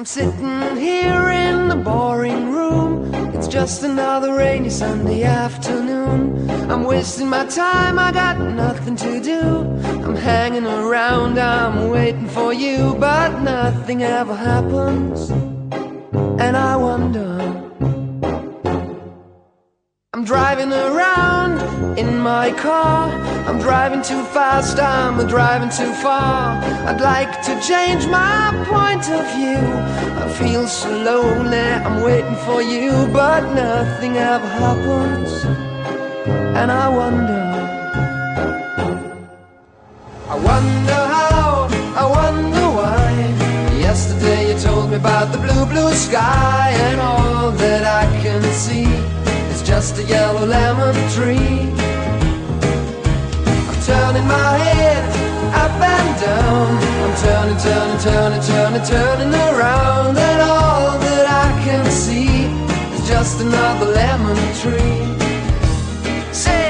I'm sitting here in the boring room. It's just another rainy Sunday afternoon. I'm wasting my time, I got nothing to do. I'm hanging around, I'm waiting for you, but nothing ever happens. And I wonder, I'm driving around in my car. I'm driving too fast, I'm driving too far. I'd like to change my point of view. I feel so lonely, I'm waiting for you, but nothing ever happens. And I wonder how, I wonder why. Yesterday you told me about the blue, blue sky, and all that I can see is just a yellow lemon tree. I'm turning my head up and down. I'm turning, turning, turning, turning, turning around, and all that I can see is just another lemon tree. Say